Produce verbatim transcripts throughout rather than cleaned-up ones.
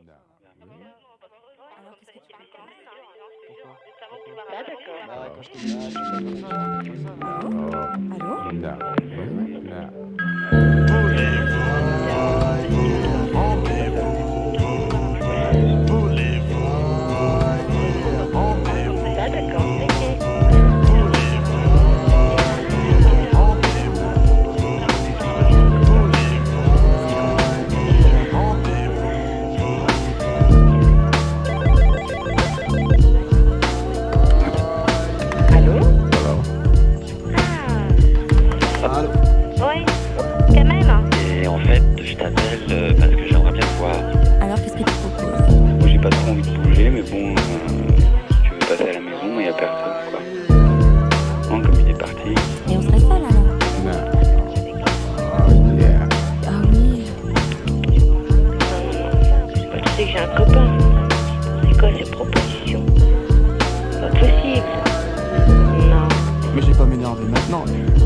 Alors, qu'est-ce que tu proposes? Ah, d'accord. Bah, quand je te dis, ah, je fais comme ça, comme ça, là. Allô? Allô? No. No. Ah, d'accord. Allô? Ah. Allô. Oui, quand même. Et en fait, je t'appelle euh, parce que j'aimerais bien te voir. Alors, qu'est-ce que tu proposes? Moi, j'ai pas trop envie de bouger, mais bon, euh, si tu veux passer à la maison, il y a personne, quoi. Non, comme il est parti. Et on serait seul alors? No. Oh, yeah. Ah oui. Bah, tu sais que j'ai un copain. C'est quoi ces propositions? Pas possible. Non. Mais j'ai pas m'énerver maintenant.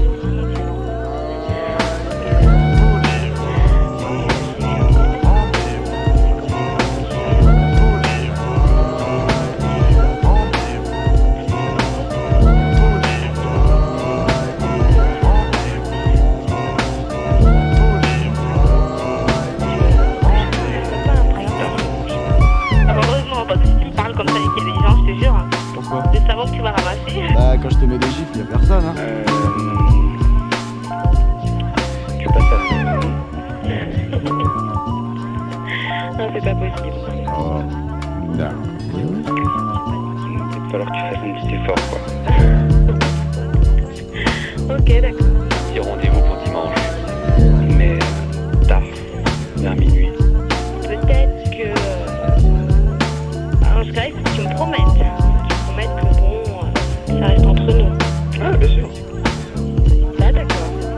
Heureusement, parce que si tu me parles comme ça avec les gens, je te jure, Pourquoi? le savon que tu vas ramasser. Bah, quand je te mets des gifles, y'a personne, hein. Euh... Tu passes à la maison. Non, c'est pas possible. Oh, no. Il va falloir que tu fasses un petit effort, quoi. Ok, d'accord. Petit rendez-vous pour dimanche. Mais euh, tard, vers minuit. Peut-être que. Alors, je dirais que tu me promettes. Tu me promettes que bon, euh, ça reste entre nous. Ah, bien sûr. Ah, d'accord.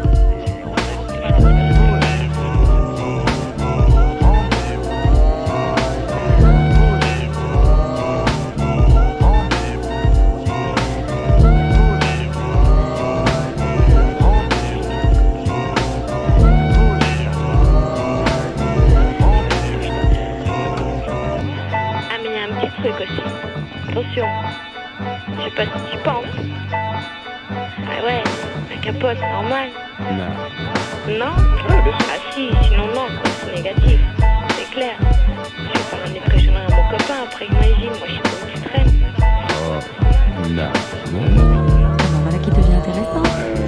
Ah, mais il y a un petit truc aussi. Attention. Je sais pas si tu penses. Ah ouais, la capote, normal. No. Non? Ah, bien sûr. Ah si, sinon non, quoi, c'est négatif. C'est clair. Je vais pas ramener pressionner à mon copain, après imagine, moi je suis comme tu traînes. Oh, no. No. Ah ben voilà qui devient intéressant.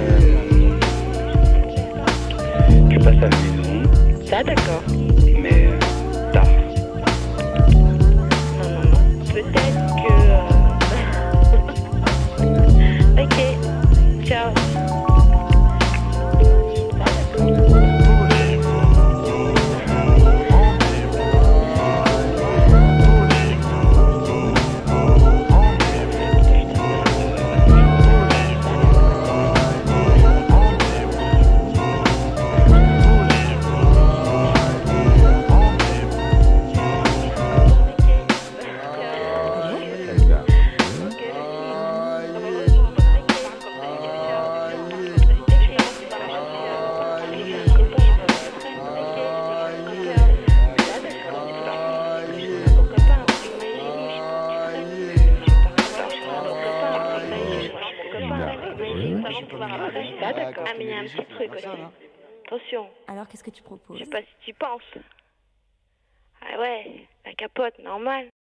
Euh... Tu passes à la maison. Ah d'accord. Mais euh, tard. Non, non, non. Peut-être que... euh, ok. Ciao. Ah d'accord. Ah mais il y a un petit truc aussi. Attention. Alors, qu'est-ce que tu proposes? Je sais pas si tu penses. Ah ouais, la capote, normal.